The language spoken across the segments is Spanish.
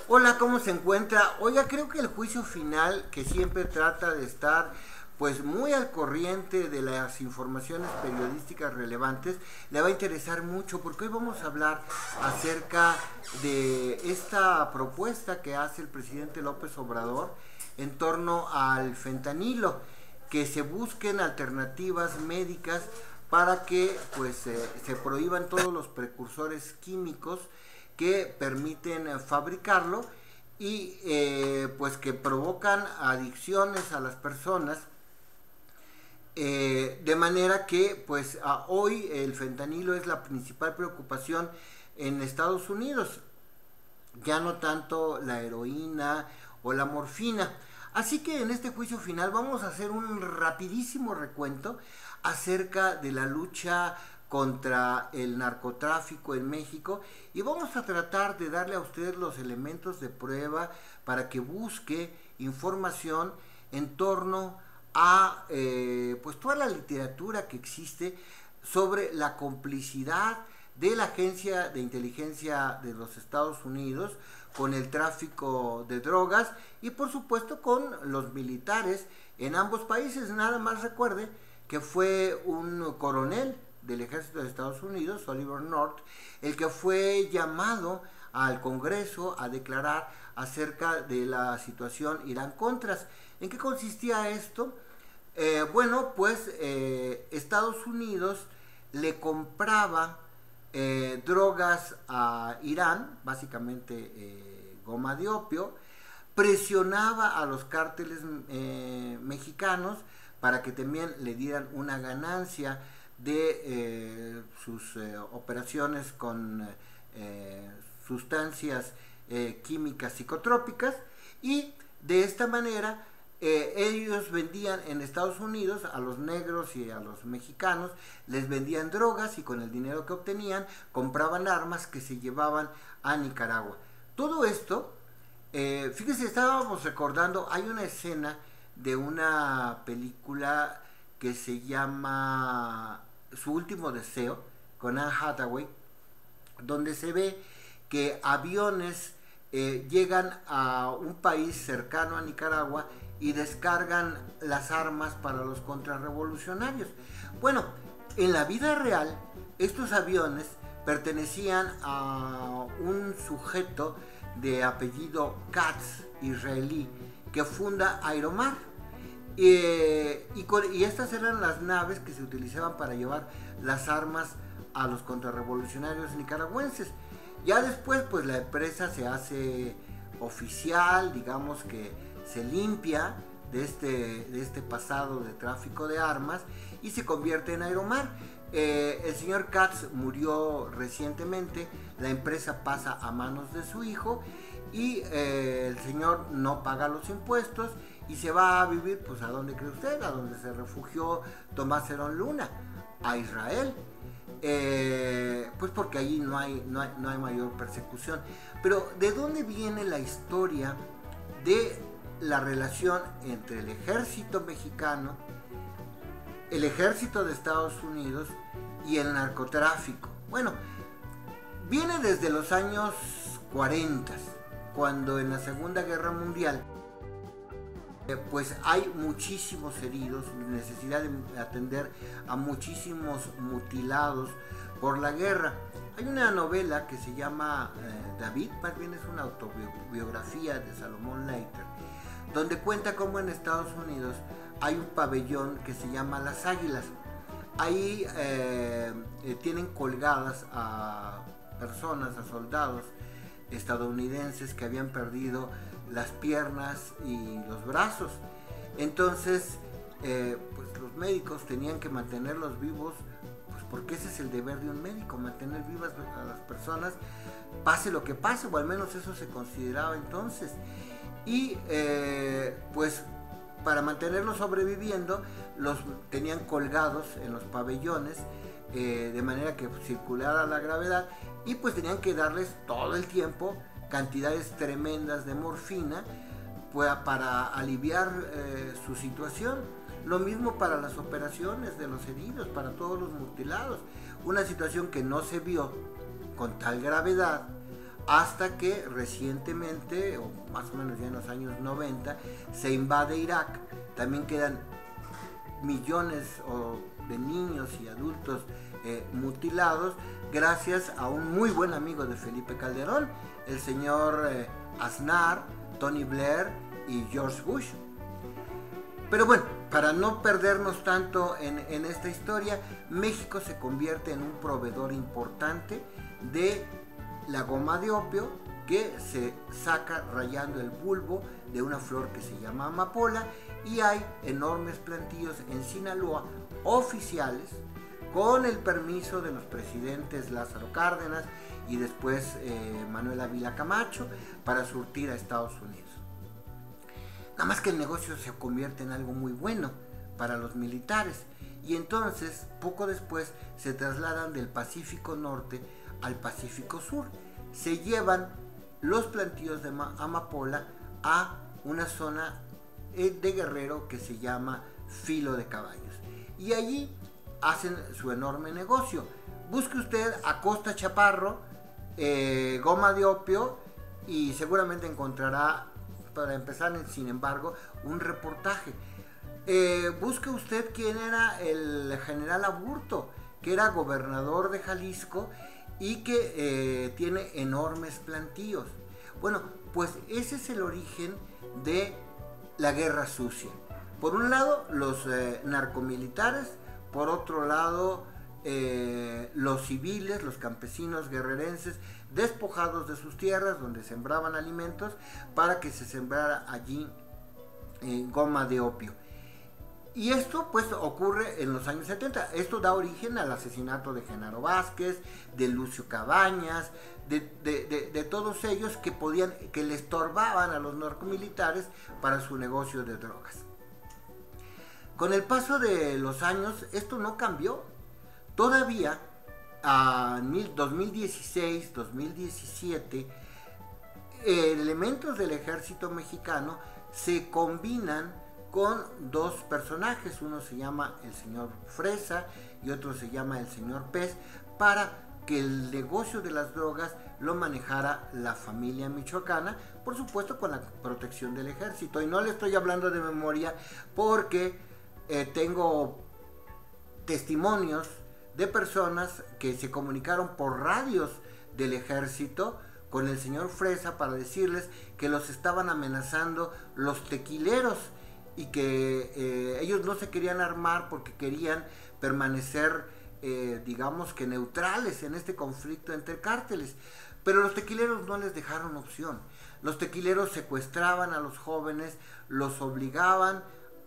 Hola, ¿cómo se encuentra? Oiga, creo que el juicio final, que siempre trata de estar pues muy al corriente de las informaciones periodísticas relevantes, le va a interesar mucho porque hoy vamos a hablar acerca de esta propuesta que hace el presidente López Obrador en torno al fentanilo, que se busquen alternativas médicas para que pues se prohíban todos los precursores químicos que permiten fabricarlo y pues que provocan adicciones a las personas, de manera que pues hoy el fentanilo es la principal preocupación en Estados Unidos, ya no tanto la heroína o la morfina. Así que en este juicio final vamos a hacer un rapidísimo recuento acerca de la lucha contra el narcotráfico en México y vamos a tratar de darle a usted los elementos de prueba para que busque información en torno a pues toda la literatura que existe sobre la complicidad de la Agencia de Inteligencia de los Estados Unidos con el tráfico de drogas y por supuesto con los militares en ambos países. Nada más recuerde que fue un coronel del ejército de Estados Unidos, Oliver North, el que fue llamado al Congreso a declarar acerca de la situación Irán-Contras. ¿En qué consistía esto? Bueno, pues Estados Unidos le compraba drogas a Irán, básicamente goma de opio, presionaba a los cárteles mexicanos para que también le dieran una ganancia de sus operaciones con sustancias químicas psicotrópicas y de esta manera ellos vendían en Estados Unidos a los negros y a los mexicanos, les vendían drogas y con el dinero que obtenían compraban armas que se llevaban a Nicaragua. Todo esto, fíjese, estábamos recordando, hay una escena de una película que se llama Su último deseo, con Anne Hathaway, donde se ve que aviones llegan a un país cercano a Nicaragua y descargan las armas para los contrarrevolucionarios. Bueno, en la vida real, estos aviones pertenecían a un sujeto de apellido Katz, israelí, que funda Aeromar. Y estas eran las naves que se utilizaban para llevar las armas a los contrarrevolucionarios nicaragüenses. Ya después, pues la empresa se hace oficial, digamos que se limpia de este pasado de tráfico de armas y se convierte en Aeromar. El señor Katz murió recientemente, la empresa pasa a manos de su hijo y el señor no paga los impuestos y se va a vivir, pues ¿a dónde cree usted? A donde se refugió Tomás Herón Luna, a Israel. Pues porque allí no hay mayor persecución. Pero ¿de dónde viene la historia de la relación entre el ejército mexicano, el ejército de Estados Unidos y el narcotráfico? Bueno, viene desde los años 40, cuando en la Segunda Guerra Mundial pues hay muchísimos heridos, necesidad de atender a muchísimos mutilados por la guerra. Hay una novela que se llama David, más bien es una autobiografía de Salomón Leiter, donde cuenta cómo en Estados Unidos hay un pabellón que se llama Las Águilas. Ahí tienen colgadas a personas, a soldados estadounidenses que habían perdido las piernas y los brazos. Entonces pues los médicos tenían que mantenerlos vivos, pues porque ese es el deber de un médico, mantener vivas a las personas pase lo que pase, o al menos eso se consideraba entonces. Y pues para mantenerlos sobreviviendo los tenían colgados en los pabellones, de manera que circulara la gravedad, y pues tenían que darles todo el tiempo cantidades tremendas de morfina pues, para aliviar su situación. Lo mismo para las operaciones de los heridos, para todos los mutilados. Una situación que no se vio con tal gravedad hasta que recientemente, o más o menos ya en los años 90, se invade Irak. También quedan millones de niños y adultos mutilados, gracias a un muy buen amigo de Felipe Calderón, el señor Aznar, Tony Blair y George Bush. Pero bueno, para no perdernos tanto en esta historia, México se convierte en un proveedor importante de la goma de opio, que se saca rayando el bulbo de una flor que se llama amapola, y hay enormes plantíos en Sinaloa oficiales, con el permiso de los presidentes Lázaro Cárdenas y después Manuel Ávila Camacho, para surtir a Estados Unidos. Nada más que el negocio se convierte en algo muy bueno para los militares, y entonces poco después se trasladan del Pacífico Norte al Pacífico Sur. Se llevan los plantíos de amapola a una zona de Guerrero que se llama Filo de Caballos, y allí hacen su enorme negocio. Busque usted Acosta Chaparro, goma de opio, y seguramente encontrará, para empezar, sin embargo, un reportaje. Busque usted quién era el general Aburto, que era gobernador de Jalisco y que tiene enormes plantíos. Bueno, pues ese es el origen de la guerra sucia. Por un lado, los narcomilitares; por otro lado, los civiles, los campesinos guerrerenses, despojados de sus tierras donde sembraban alimentos, para que se sembrara allí goma de opio. Y esto pues ocurre en los años 70. Esto da origen al asesinato de Genaro Vázquez, de Lucio Cabañas, de todos ellos que le estorbaban a los narcomilitares para su negocio de drogas. Con el paso de los años esto no cambió. Todavía en 2016, 2017, elementos del ejército mexicano se combinan con dos personajes. Uno se llama el señor Fresa y otro se llama el señor Pez, para que el negocio de las drogas lo manejara la familia michoacana, por supuesto con la protección del ejército. Y no le estoy hablando de memoria, porque tengo testimonios de personas que se comunicaron por radios del ejército con el señor Fresa para decirles que los estaban amenazando los tequileros, y que ellos no se querían armar porque querían permanecer, digamos que neutrales en este conflicto entre cárteles. Pero los tequileros no les dejaron opción. Los tequileros secuestraban a los jóvenes, los obligaban,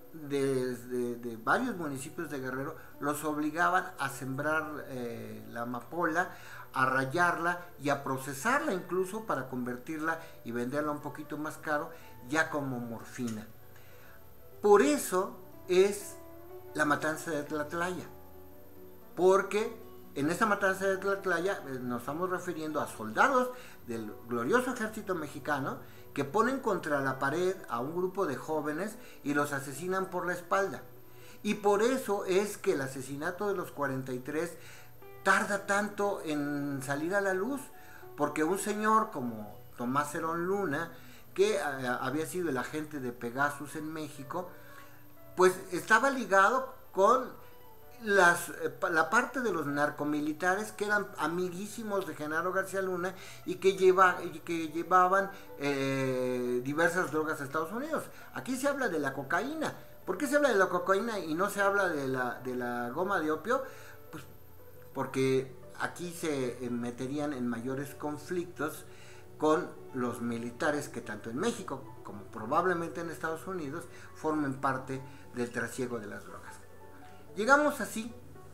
de varios municipios de Guerrero, los obligaban a sembrar la amapola, a rallarla y a procesarla incluso para convertirla y venderla un poquito más caro, ya como morfina. Por eso es la matanza de Tlatlaya, porque en esta matanza de Tlatlaya nos estamos refiriendo a soldados del glorioso ejército mexicano que ponen contra la pared a un grupo de jóvenes y los asesinan por la espalda. Y por eso es que el asesinato de los 43 tarda tanto en salir a la luz, porque un señor como Tomás Herón Luna, que había sido el agente de Pegasus en México, pues estaba ligado con la parte de los narcomilitares que eran amiguísimos de Genaro García Luna y que llevaban diversas drogas a Estados Unidos. Aquí se habla de la cocaína. ¿Por qué se habla de la cocaína y no se habla de la goma de opio? Pues porque aquí se meterían en mayores conflictos con los militares que tanto en México como probablemente en Estados Unidos formen parte del trasiego de las drogas. Llegamos así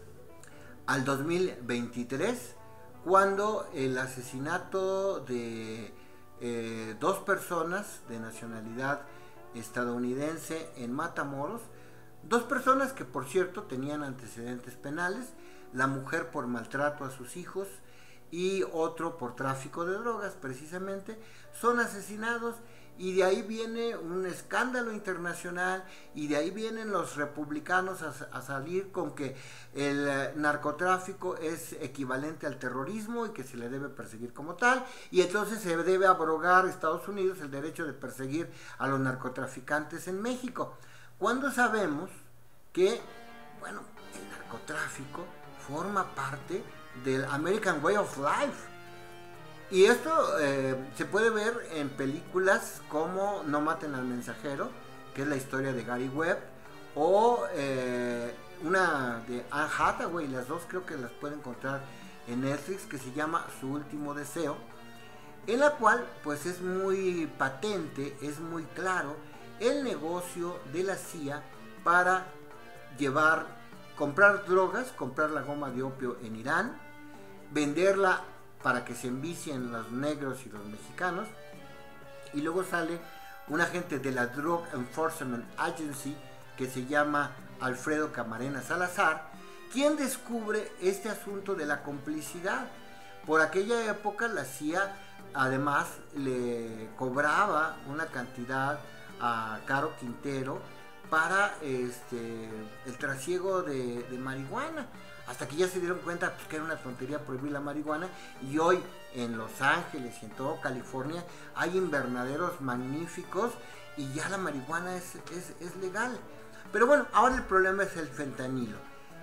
al 2023, cuando el asesinato de dos personas de nacionalidad estadounidense en Matamoros, dos personas que por cierto tenían antecedentes penales, la mujer por maltrato a sus hijos y otro por tráfico de drogas precisamente, son asesinados y de ahí viene un escándalo internacional, y de ahí vienen los republicanos a salir con que el narcotráfico es equivalente al terrorismo y que se le debe perseguir como tal, y entonces se debe abrogar Estados Unidos el derecho de perseguir a los narcotraficantes en México, cuando sabemos que, bueno, el narcotráfico forma parte del American Way of Life. Y esto se puede ver en películas como No maten al mensajero, que es la historia de Gary Webb, o una de Anne Hathaway, las dos creo que las pueden encontrar en Netflix, que se llama Su último deseo, en la cual pues es muy patente, es muy claro el negocio de la CIA para comprar drogas, comprar la goma de opio en Irán, venderla para que se envicien los negros y los mexicanos, y luego sale un agente de la Drug Enforcement Agency que se llama Alfredo Camarena Salazar, quien descubre este asunto de la complicidad. Por aquella época la CIA además le cobraba una cantidad a Caro Quintero para el trasiego de marihuana, hasta que ya se dieron cuenta pues, que era una tontería prohibir la marihuana, y hoy en Los Ángeles y en todo California hay invernaderos magníficos y ya la marihuana es legal. Pero bueno, ahora el problema es el fentanilo.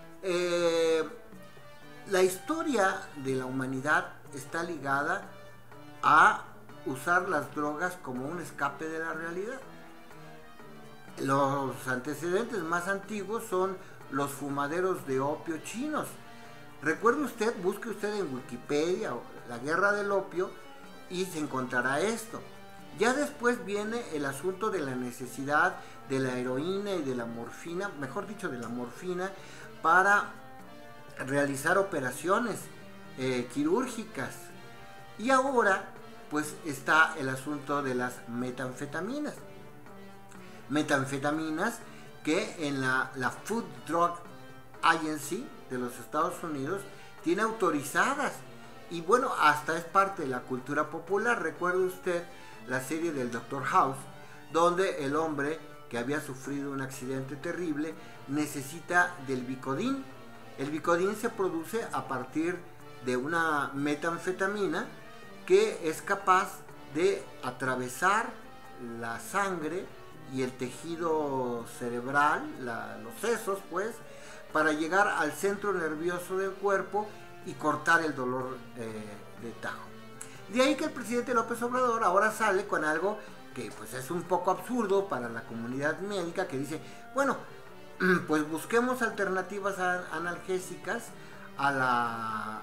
La historia de la humanidad está ligada a usar las drogas como un escape de la realidad. Los antecedentes más antiguos son los fumaderos de opio chinos. Recuerde usted, busque usted en Wikipedia la guerra del opio y se encontrará esto. Ya después viene el asunto de la necesidad de la heroína y de la morfina, mejor dicho de la morfina, para realizar operaciones quirúrgicas. Y ahora pues está el asunto de las metanfetaminas. Metanfetaminas que en la Food Drug Agency de los Estados Unidos tiene autorizadas, y bueno, hasta es parte de la cultura popular. Recuerde usted la serie del Dr. House, donde el hombre que había sufrido un accidente terrible necesita del Vicodin. El Vicodin se produce a partir de una metanfetamina que es capaz de atravesar la sangre y el tejido cerebral, los sesos pues, para llegar al centro nervioso del cuerpo y cortar el dolor de tajo. De ahí que el presidente López Obrador ahora sale con algo que pues es un poco absurdo para la comunidad médica, que dice, bueno, pues busquemos alternativas analgésicas a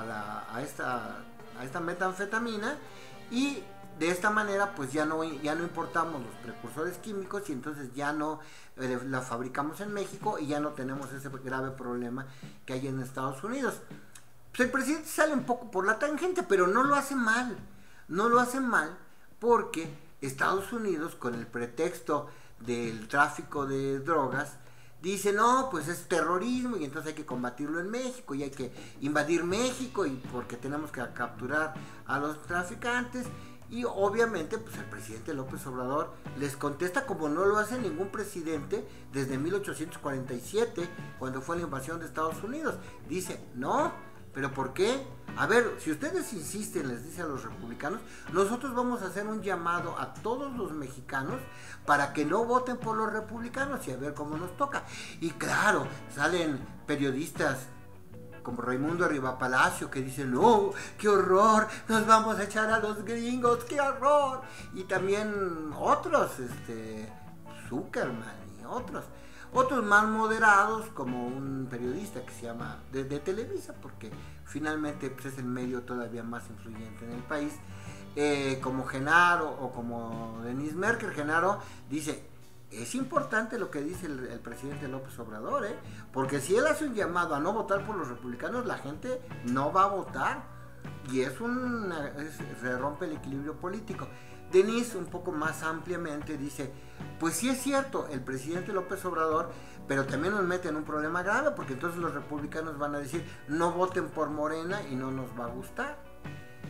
esta metanfetamina, y de esta manera pues ya no importamos los precursores químicos, y entonces ya no la fabricamos en México y ya no tenemos ese grave problema que hay en Estados Unidos. Pues el presidente sale un poco por la tangente, pero no lo hace mal. No lo hace mal porque Estados Unidos, con el pretexto del tráfico de drogas, dice, no, pues es terrorismo y entonces hay que combatirlo en México y hay que invadir México y porque tenemos que capturar a los traficantes. Y obviamente pues el presidente López Obrador les contesta como no lo hace ningún presidente desde 1847, cuando fue la invasión de Estados Unidos. Dice, no, ¿pero por qué? A ver, si ustedes insisten, les dice a los republicanos, nosotros vamos a hacer un llamado a todos los mexicanos para que no voten por los republicanos y a ver cómo nos toca. Y claro, salen periodistas como Raimundo Rivapalacio que dicen, no, qué horror, nos vamos a echar a los gringos, qué horror. Y también otros, Zuckerman y otros más moderados, como un periodista que se llama de Televisa, porque finalmente pues, es el medio todavía más influyente en el país, como Genaro o como Denise Merker. Genaro dice, es importante lo que dice el presidente López Obrador, porque si él hace un llamado a no votar por los republicanos, la gente no va a votar y se rompe el equilibrio político. Denise un poco más ampliamente dice, pues sí es cierto, el presidente López Obrador, pero también nos mete en un problema grave, porque entonces los republicanos van a decir, no voten por Morena y no nos va a gustar.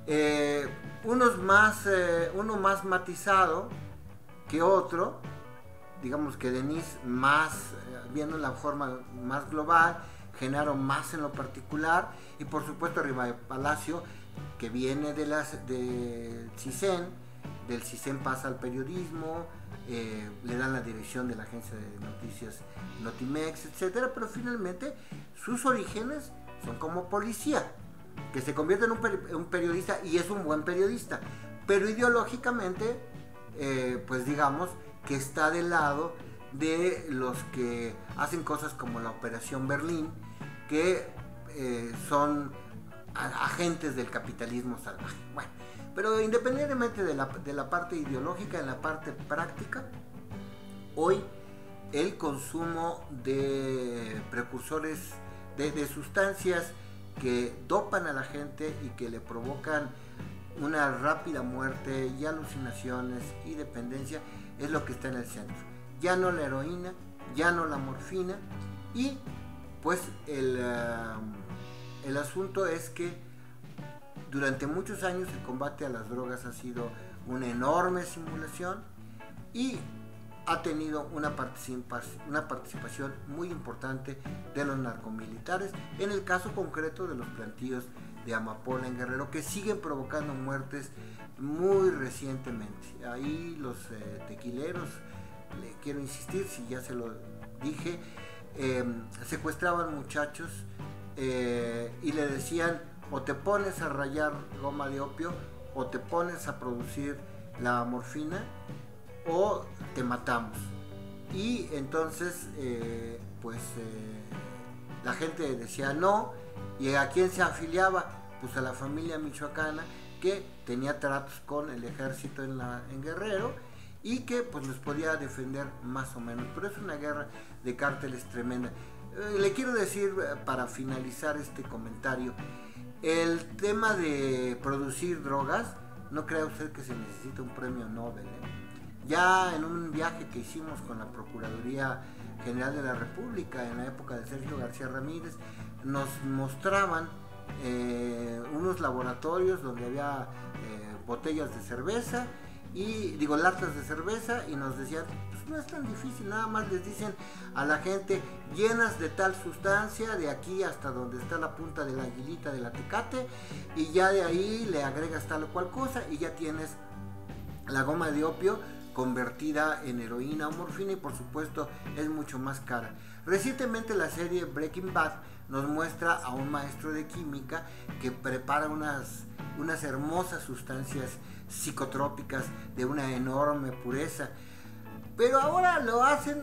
Uno más matizado que otro, digamos que Denise más viendo la forma más global, Genaro más en lo particular, y por supuesto Rivadeneira Palacio, que viene del CISEN pasa al periodismo, le dan la dirección de la agencia de noticias Notimex, etcétera, pero finalmente sus orígenes son como policía, que se convierte en un periodista, y es un buen periodista, pero ideológicamente, pues digamos que está del lado de los que hacen cosas como la Operación Berlín, que son agentes del capitalismo salvaje. Bueno, pero independientemente de la parte ideológica, en la parte práctica, hoy el consumo de precursores, de sustancias que dopan a la gente y que le provocan una rápida muerte y alucinaciones y dependencia, es lo que está en el centro. Ya no la heroína, ya no la morfina, y pues el asunto es que durante muchos años el combate a las drogas ha sido una enorme simulación y ha tenido una participación muy importante de los narcomilitares, en el caso concreto de los plantíos de Amapola en Guerrero, que siguen provocando muertes muy recientemente. Ahí los tequileros, le quiero insistir, si ya se lo dije, secuestraban muchachos y le decían: o te pones a rayar goma de opio, o te pones a producir la morfina, o te matamos. Y entonces la gente decía no. ¿Y a quién se afiliaba? Pues a la familia michoacana, que tenía tratos con el ejército en Guerrero, y que pues los podía defender más o menos. Pero es una guerra de cárteles tremenda. Le quiero decir, para finalizar este comentario, el tema de producir drogas, no crea usted que se necesita un premio Nobel, Ya en un viaje que hicimos con la Procuraduría General de la República en la época de Sergio García Ramírez, nos mostraban unos laboratorios donde había botellas de cerveza, latas de cerveza, y nos decían: pues no es tan difícil, nada más les dicen a la gente: llenas de tal sustancia de aquí hasta donde está la punta de la aguilita de la Tecate, y ya de ahí le agregas tal o cual cosa, y ya tienes la goma de opio convertida en heroína o morfina, y por supuesto es mucho más cara. Recientemente la serie Breaking Bad nos muestra a un maestro de química que prepara unas hermosas sustancias psicotrópicas de una enorme pureza, pero ahora lo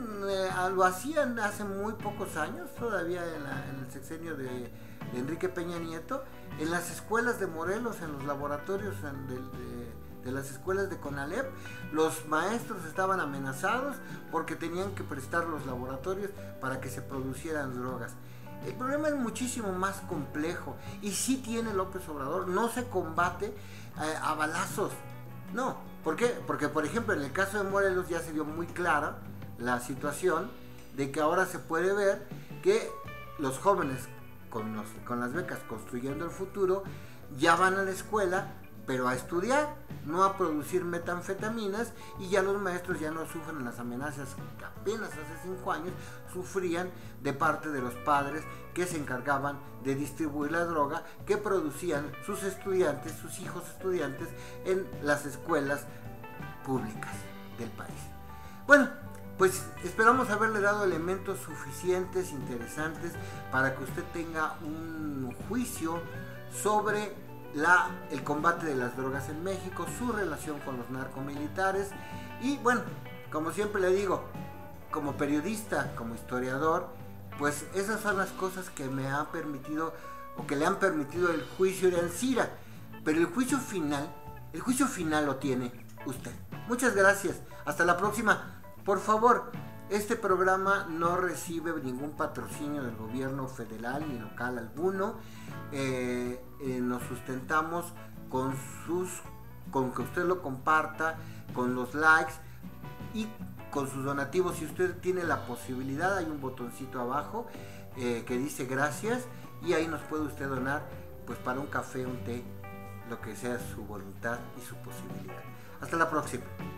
hacían hace muy pocos años, todavía en el sexenio de Enrique Peña Nieto, en las escuelas de Morelos, en los laboratorios de las escuelas de CONALEP. Los maestros estaban amenazados porque tenían que prestar los laboratorios para que se producieran drogas. El problema es muchísimo más complejo, y sí tiene López Obrador, no se combate a balazos, no. ¿Por qué? Porque, por ejemplo, en el caso de Morelos ya se dio muy clara la situación de que ahora se puede ver que los jóvenes con las becas Construyendo el Futuro ya van a la escuela, pero a estudiar, no a producir metanfetaminas, y ya los maestros ya no sufren las amenazas que apenas hace 5 años sufrían de parte de los padres que se encargaban de distribuir la droga que producían sus estudiantes, sus hijos estudiantes, en las escuelas públicas del país. Bueno, pues esperamos haberle dado elementos suficientes, interesantes, para que usted tenga un juicio sobre el combate de las drogas en México, su relación con los narcomilitares. Y bueno, como siempre le digo, como periodista, como historiador, pues esas son las cosas que me han permitido, o que le han permitido, el juicio de Ancira. Pero el juicio final lo tiene usted. Muchas gracias, hasta la próxima. Por favor, este programa no recibe ningún patrocinio del gobierno federal ni local alguno. Nos sustentamos con que usted lo comparta, con los likes y con sus donativos. Si usted tiene la posibilidad, hay un botoncito abajo que dice gracias, y ahí nos puede usted donar, pues para un café, un té, lo que sea su voluntad y su posibilidad. Hasta la próxima.